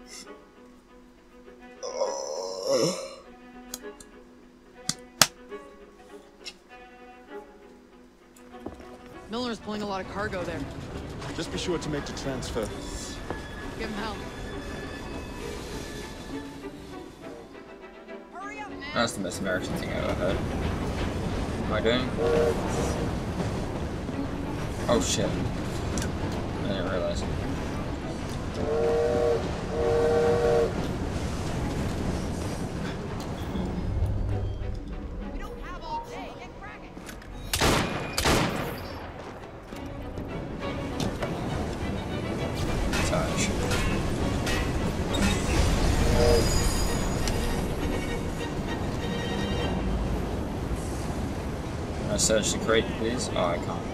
Milner's pulling a lot of cargo there. Just be sure to make the transfer. Give him help. Hurry up, man. That's the most American thing I've ever heard. What am I doing? Oh shit. I didn't realize. We don't have all day. Get cracking. Touch. Can I search the crate, please? Oh, I can't.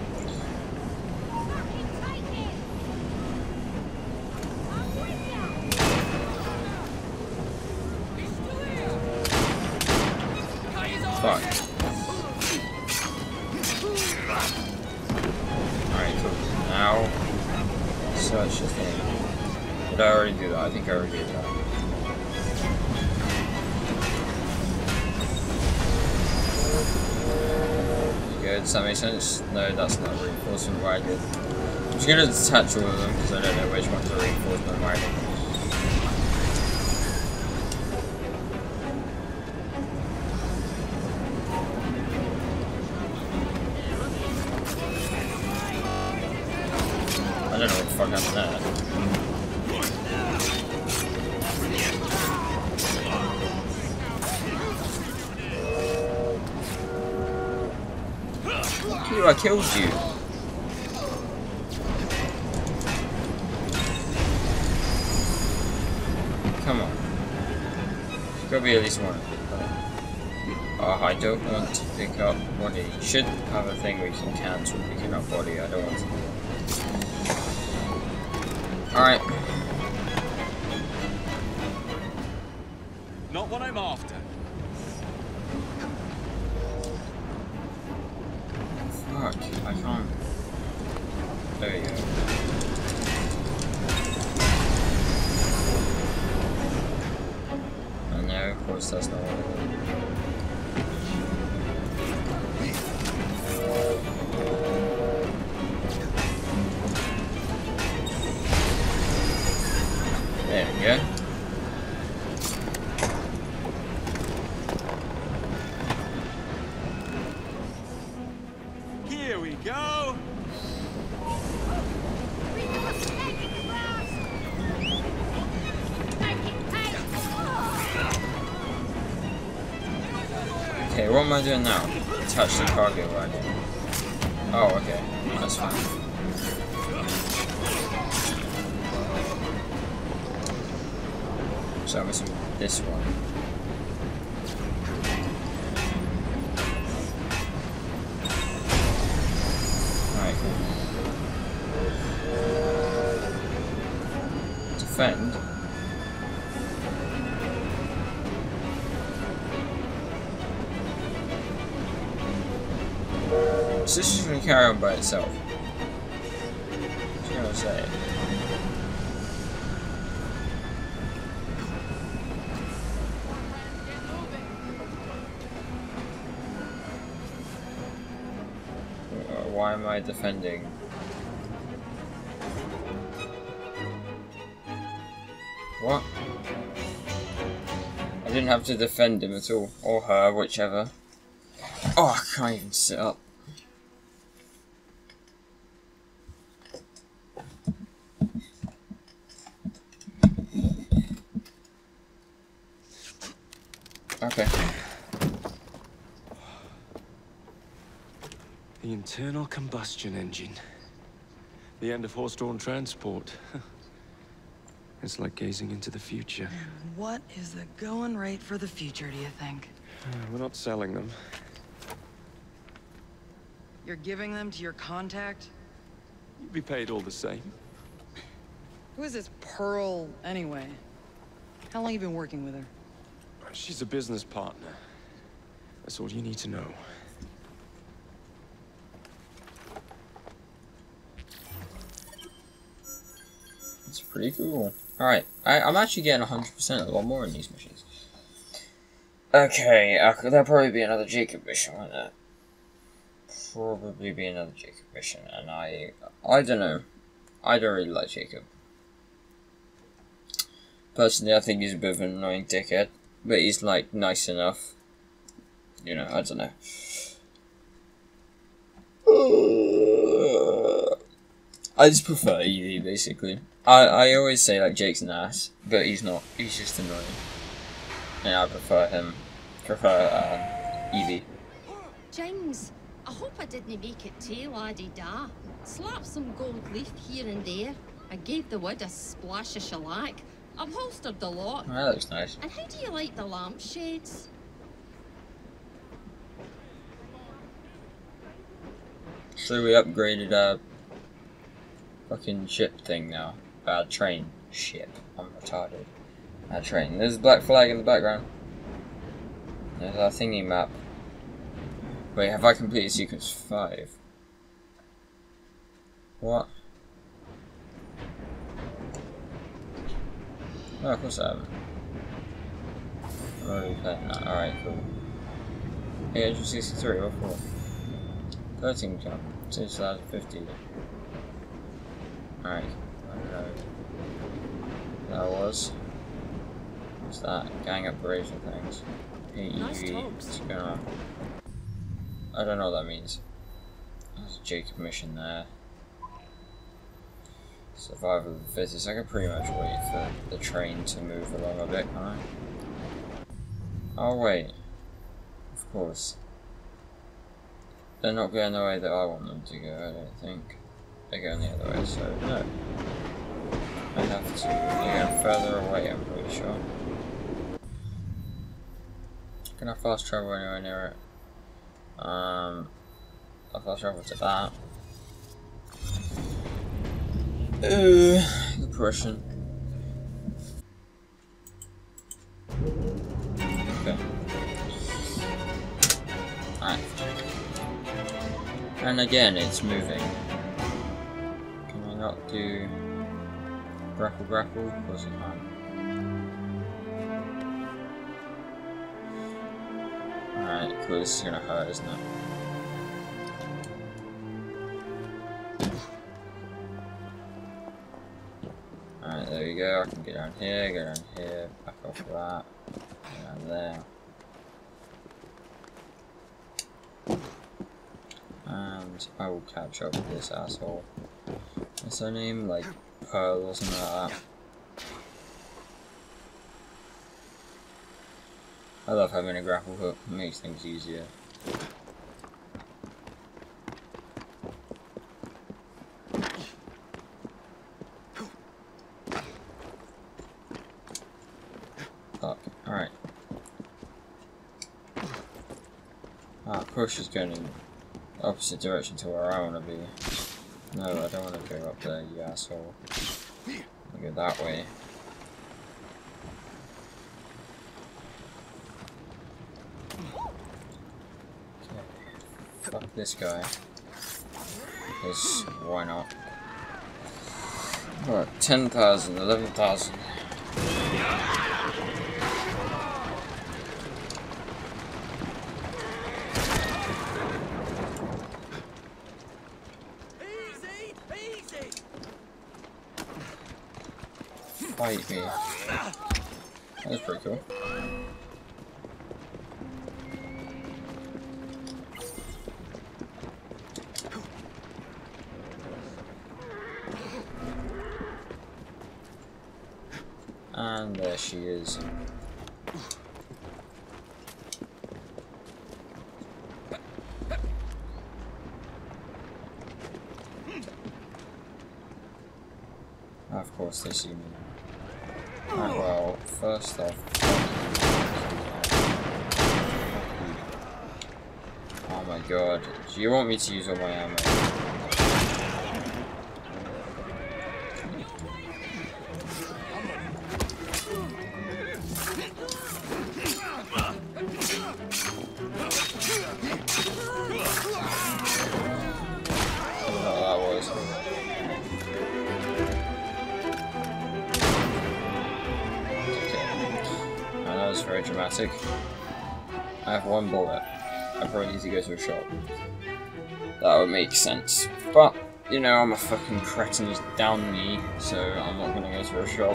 Fuck. Alright, cool. Now, search the thing. Did I already do that? I think I already did that. Good, does that make sense? No, that's not reinforcement wagon. I'm just gonna detach all of them because I don't know which one's a reinforcement wagon. I don't know what the fuck happened there. Fuck you, I killed you. Come on. There's gotta be at least one. I don't want to pick up body. You should have a thing where you can cancel picking up body. I don't want to do that. Alright. Not what I'm after. Fuck, I can't. There you go. And now, of course, that's not what I want. There we go. Here we go. Okay, what am I doing now? Touch the cargo wagon. Oh, okay. That's fine. So I'm missing this one. Alright, cool. Defend. So this is going to carry on by itself. Just gonna say. Why am I defending? What? I didn't have to defend him at all. Or her, whichever. Oh, I can't even sit up. Okay. The internal combustion engine. The end of horse-drawn transport. It's like gazing into the future. What is the going rate for the future, do you think? We're not selling them. You're giving them to your contact? You'd be paid all the same. Who is this Pearl, anyway? How long you been working with her? She's a business partner. That's all you need to know. It's pretty cool. Alright, I'm actually getting 100% a lot more in these missions. Okay, there'll probably be another Jacob mission, won't there? Probably be another Jacob mission, and I don't know. I don't really like Jacob. Personally, I think he's a bit of an annoying dickhead, but he's like nice enough. You know, I don't know. I just prefer Evie, basically. I always say like Jake's an ass, but he's not. He's just annoying, and I prefer him. Evie. Jings, I hope I didn't make it too laddie-da. Slap some gold leaf here and there. I gave the wood a splash of shellac. Upholstered the lot. Oh, that looks nice. And how do you like the lampshades? So we upgraded our fucking ship thing now. Train. Ship. I'm retarded. Train. There's a black flag in the background. There's our thingy map. Wait, have I completed sequence 5? What? Oh, of course I haven't. I'm already playing that. Alright, cool. 863, what for? 13 jump. 6,050. Alright, I don't know. That was. What's that? Gang operation things. AEV. What's going on? I don't know what that means. There's a Jacob mission there. Survival of the fittest. I can pretty much wait for the train to move along a bit, can't I? Oh wait. Of course. They're not going the way that I want them to go, I don't think. They're going the other way, so no. I have to. They're going further away, I'm pretty sure. Can I fast travel anywhere near it? I'll fast travel to that. Depression. Okay. Alright. And again, it's moving. Can I not do grapple? Of course I can. Alright, cool, this is gonna hurt, isn't it? Alright, there you go, I can get down here, back off of that, get down there. And I will catch up with this asshole. What's her name? Like Pearl or something like that. I love having a grapple hook, it makes things easier. Fuck, alright. Push is going in the opposite direction to where I want to be. No, I don't want to go up there, you asshole. I'll go that way. Fuck this guy. Because why not? Alright, 10,000, 11,000. Fight me. That's pretty cool. And there she is. Of course they see me. Right, well, first off... Oh my god, do you want me to use all my ammo? That's very dramatic. I have one bullet. I probably need to go to a shop. That would make sense. But, you know, I'm a fucking cretin who's down me, so I'm not gonna go to a shop.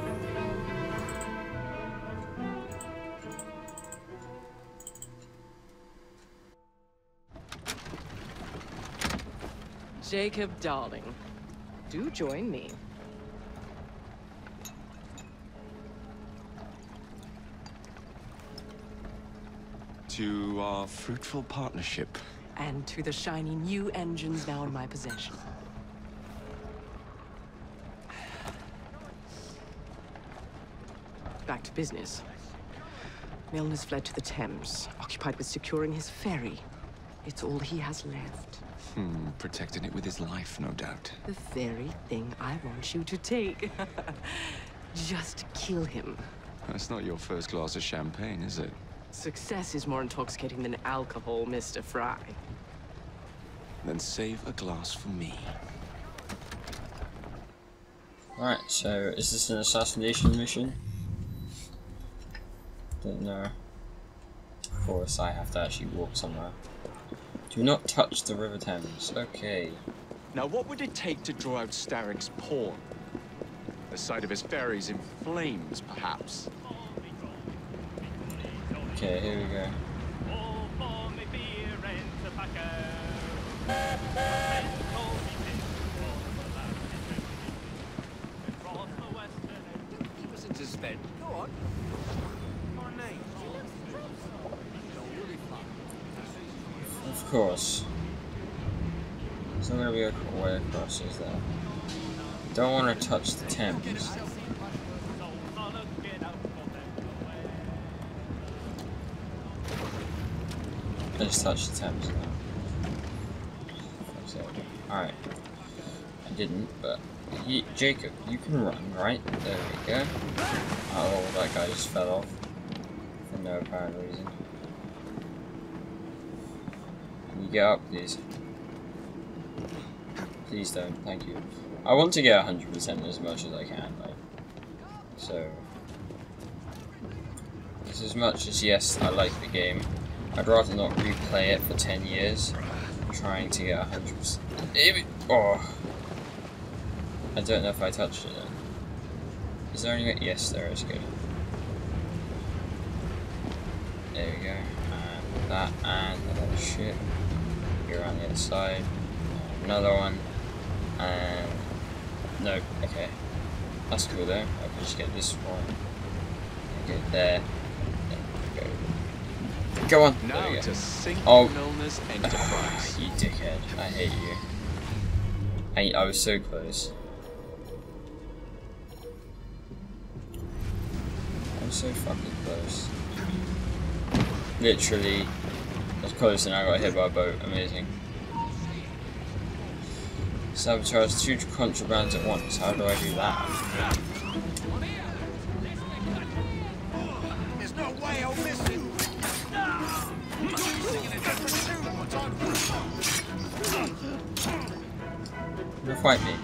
Jacob, darling, do join me. To our fruitful partnership. And to the shiny new engines now in my possession. Back to business. Milner's fled to the Thames, occupied with securing his ferry. It's all he has left. Protecting it with his life, no doubt. The very thing I want you to take. Just kill him. That's not your first glass of champagne, is it? Success is more intoxicating than alcohol, Mr. Fry. Then save a glass for me. Right, so is this an assassination mission? Don't know. Of course, I have to actually walk somewhere. Do not touch the River Thames. Okay. Now, what would it take to draw out Starrick's pawn? The sight of his ferries in flames, perhaps. Okay, here we go. He wasn't to spend. Go on. Of course. There's not gonna be a way across, is there? Don't want to touch the Thames. I just touched the Thames now. Alright. I didn't, but Jacob, you can run, right? There we go. Oh, that guy just fell off. For no apparent reason. Can you get up, please? Please don't, thank you. I want to get 100% as much as I can, though. So... because as much as, yes, I like the game, I'd rather not replay it for 10 years, trying to get 100%. Oh! I don't know if I touched it then. Is there any way? Yes, there is, good. There we go. And that, and another ship. Go around the other side. Another one. And... nope, okay. That's cool though. I can just get this one. Get it there. Then go. Go on! Now There we go. to sink Oh. Milner's enterprise. You dickhead. I hate you. I was so close. I was so fucking close. Literally, I was close and I got hit by a boat. Amazing. Sabotage 2 contrabands at once. How do I do that? There's no way I'll miss it. You'll fight me.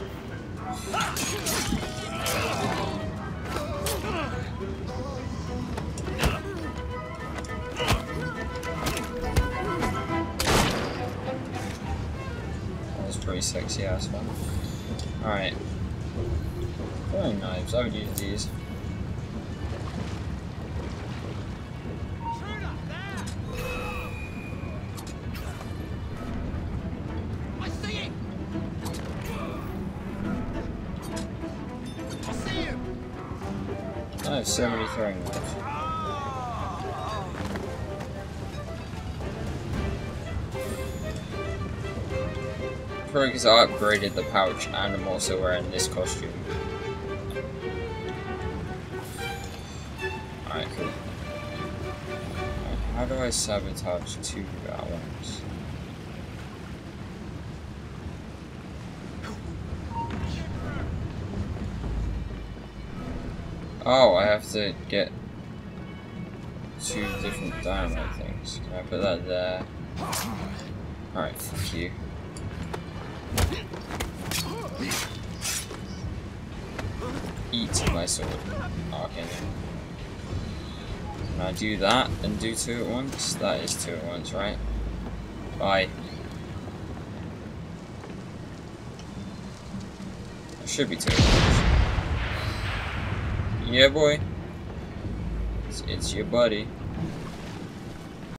That was pretty sexy ass one. Alright. Throwing knives, I would use these. I see it! I see him! I have so many throwing knives. Probably because I upgraded the pouch and I'm also wearing this costume. Alright, cool. Alright, how do I sabotage 2 at once? Oh, I have to get 2 different dynamite things. Can I put that there? Alright, fuck you. Eat my sword. Oh, okay. Can I do that and do 2 at once? That is 2 at once, right? Bye. It should be 2 at once. Yeah, boy. It's your buddy.